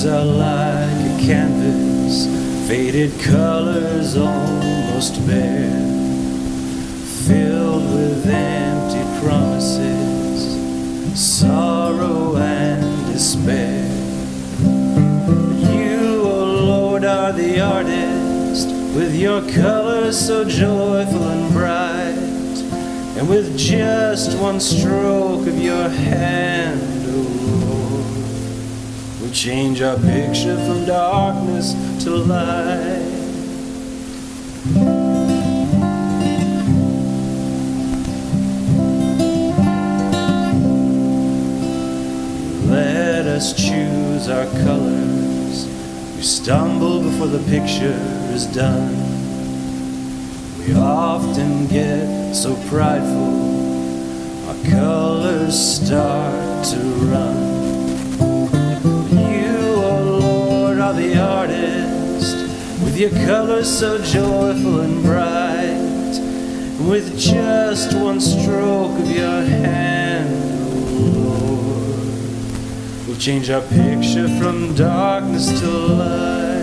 lives are like a canvas, faded colors almost bare, filled with empty promises, sorrow and despair. You, oh Lord, are the artist, with your colors so joyful and bright, and with just one stroke of your hand, oh Lord, we'll change our picture from darkness to light. Let us choose our colors. We stumble before the picture is done. We often get so prideful, our colors start to run. You, oh Lord, are the artist, with your colors so joyful and bright, and with just one stroke of your hand, we'll change our picture from darkness to light.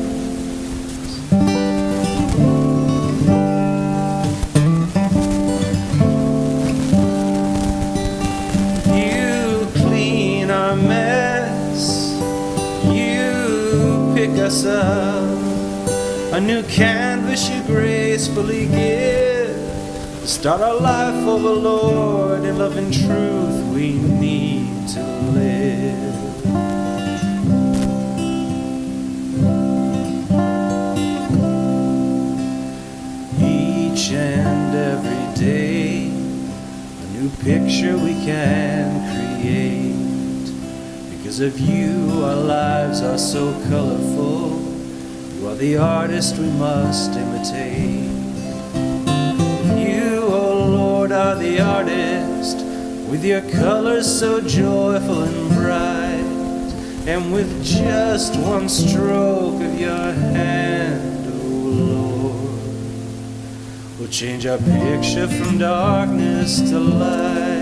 You clean our mess, you pick us up, a new canvas you gracefully give, to start our life over, Lord, in love and truth we need to live. Each and every day, a new picture we can create. Because of you, our lives are so colorful. You are the artist we must imitate. You, oh Lord, are the artist, with your colors so joyful and bright, and with just one stroke of your hand, oh Lord, we'll change our picture from darkness to light.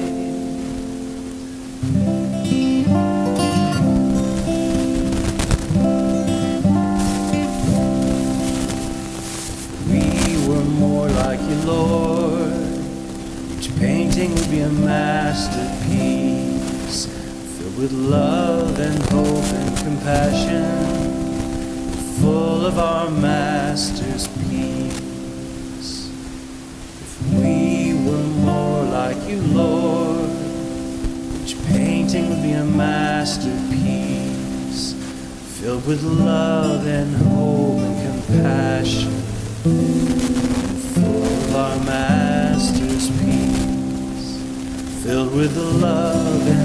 We were more like you, Lord. Each painting would be a masterpiece, filled with love and hope and compassion, full of our Master's peace. If we were more like you, Lord, each painting would be a masterpiece, filled with love and hope and compassion, full of our Master's peace, filled with love and